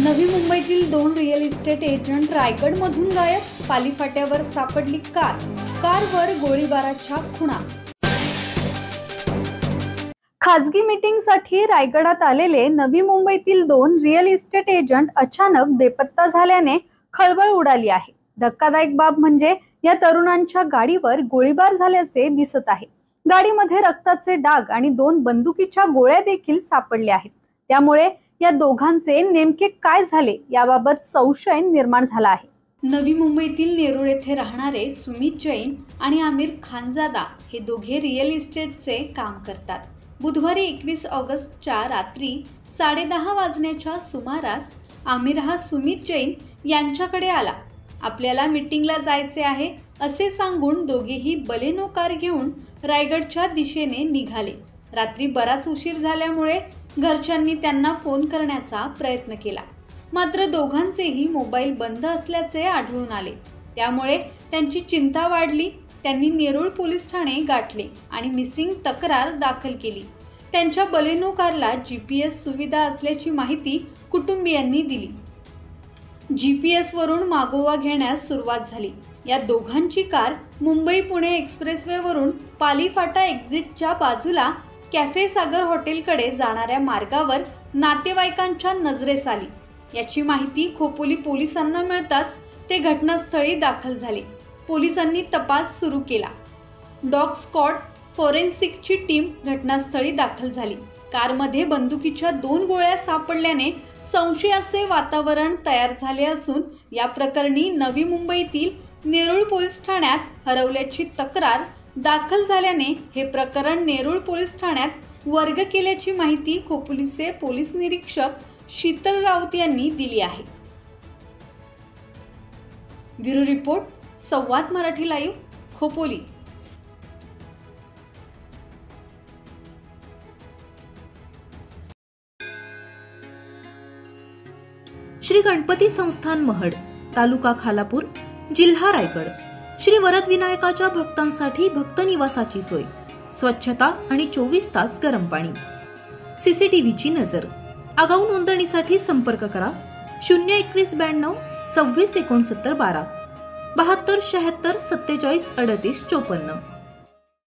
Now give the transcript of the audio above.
नवी मुंबईतील 2 real estate agent रायगडमधून गायब. पाली फाट्यावर सापडली कारवर गोळीबाराच्या खुणा. खासगी मीटिंगसाठी रायगडात आलेले नवी मुंबईतील 2 रिअल इस्टेट एजंट अचानक बेपत्ता झाल्याने खळबळ उडाली आहे. धक्कादायक बाब म्हणजे या तरुणांच्या गाडीवर गोळीबार झाल्याचे दिसत आहे. गाडीमध्ये रक्ताचे डाग आणि 2 बंदुकीच्या गोळ्या देखील सापडल्या आहेत. त्यामुळे या दोघांचे नेमके काय झाले याबाबत संशय निर्माण झाला आहे. नवी मुंबईतील नेरूळ येथे राहणारे सुमित जैन आणि आमिर खानजादा हे दोघे रिअल इस्टेटचे काम करतात. बुधवारी 21 ऑगस्टच्या रात्री 10:30 वाजण्याच्या सुमारास आमिर हा सुमित जैन यांच्याकडे आला. आपल्याला मीटिंगला जायचे आहे असे सांगून दोघेही बलेनो कार घेऊन रायगडच्या दिशेने निघाले. रात्री बराच उशीर झाल्यामुळे घरच्यांनी त्यांना फोन करण्याचा प्रयत्न केला, मात्र दोघांचेही मोबाईल बंद असल्याचे आढळून आले. त्यामुळे त्यांची चिंता वाढली. त्यांनी नेरूळ पोलीस ठाणे गाठले आणि मिसिंग तक्रार दाखल केली. त्यांच्या बलेनो कारला GPS सुविधा असल्याची माहिती कुटुंबियांनी दिली. GPS वरून मागोवा घेण्यास सुरुवात झाली. या दोघांची कार मुंबई पुणे एक्सप्रेसवे वरून पाली फाटा एक्झिटच्या बाजूला कॅफे सागर हॉटेलकडे जाणाऱ्या मार्गावर नातेवाईकांच्या नजरेस आली. याची माहिती खोपोली पोलिसांना मिळताच ते घटनास्थळी दाखल झाले. पोलिसांनी तपास सुरू केला. डॉग स्क्वॉड फॉरेन्सिकची टीम घटनास्थळी दाखल झाली. कारमध्ये बंदुकीच्या 2 गोळ्या सापडल्याने संशयाचे वातावरण तयार झाले असून या प्रकरणी नवी मुंबईतील नेरूळ पोलीस ठाण्यात हरवल्याची तक्रार दाखल झाल्याने हे प्रकरण नेरूळ पोलीस ठाण्यात वर्ग केल्याची माहिती खोपोलीचे पोलीस निरीक्षक शीतल राऊत यांनी दिली आहे. Bureau report, Samvad Marathi live, Khopoli. Shri Ganpati Sansthan Mahad, तालुका खालापूर, जिल्हा रायगड. श्री वरद विनायकाच्या भक्तांसाठी भक्त निवासाची सोय, स्वच्छता आणि 24 तास गरम पाणी. CCTVची नजर. आगाऊ नोंदणीसाठी संपर्क करा 021 92 26 69 12 72 76 47 38 54.